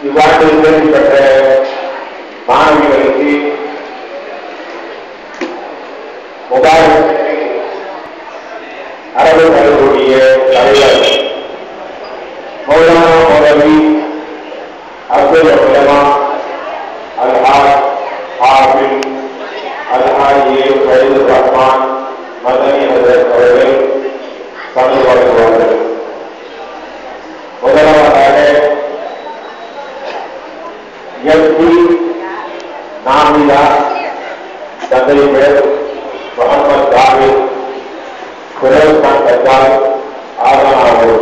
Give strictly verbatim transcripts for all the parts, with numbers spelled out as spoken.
இவ்வாண்டில் தேர்ச்சி பெற்ற மாணவிகளுக்கு மொபைல் அரபு தரக்கூடிய தலைவர் மௌலானா மௌலவி அப்துல் உலமா அல்ஹாஜ் ஹாஃபிஸ் அல்ஹாஜ் ஏ ஃபைதுர் ரஹ்மான் மதனி ஹஜரத் அவர்கள் தமிழ் வழங்குவார்கள். முதலாவதாக எம்பி நாமிதா தந்தை பேர் முகமது தாவித் குரேஷ் கான் கத்தால் ஆதம் அவர்கள்.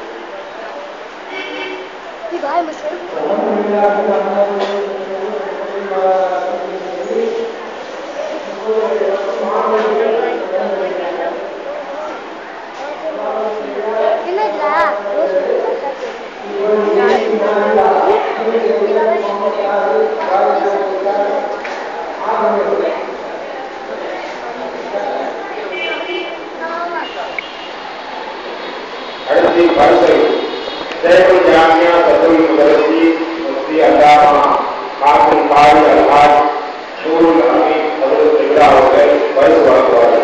அடுத்து பரிசை தேவல் ஜாமியா தத்துவ முதலி முஃப்தி அல்லாமா காசிம் காரி அல்ஹாஜ் நூருல் அமீன் ஹஜ்ரத் இப்ரா அவர்கள் பரிசு வழங்குவார்கள்.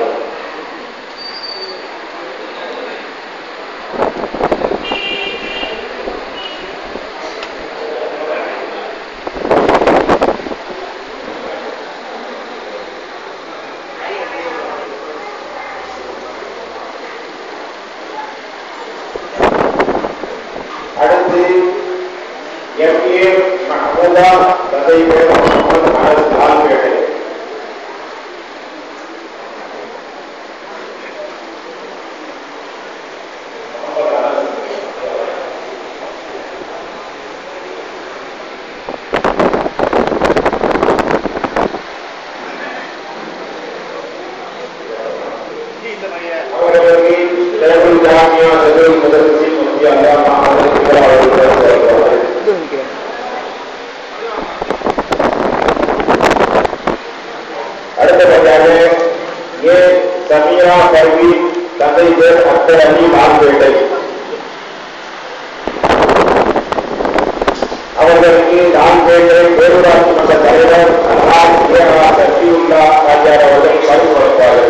அடுத்து எம்ஏ மஹமூதா தந்தை பேர் முகமது அனஸ் லால்பேட்டை. அவர்களுக்கு தேவல் ஜாமியா தத்துவ முதலி முஃப்தி அல்லாமா அடுத்தபடியாக ஏ சமீரா கல்வி தந்தை பேர் அக்தர் அலி லால்பேட்டை. அவர்களுக்கு லால்பேட்டை பேரூராட்சி மன்ற தலைவர் அல்ஹாஜ் ஏஆ சஃபியுல்லா ஆச்சார் அவர்கள் பரிசு வழங்குவார்கள்.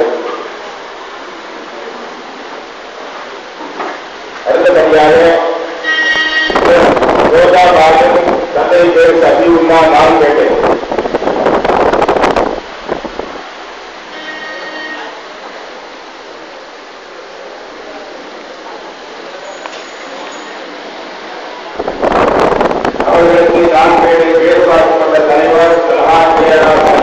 அடுத்தபடியாக ரோஜா பாகன் தந்தை பேர் சஃபியுல்லா லால்பேட்டை. அவர்களுக்கு லால்பேட்டை பேரூராட்சி மன்ற தலைவர் அல்ஹாஜ் ஏஆ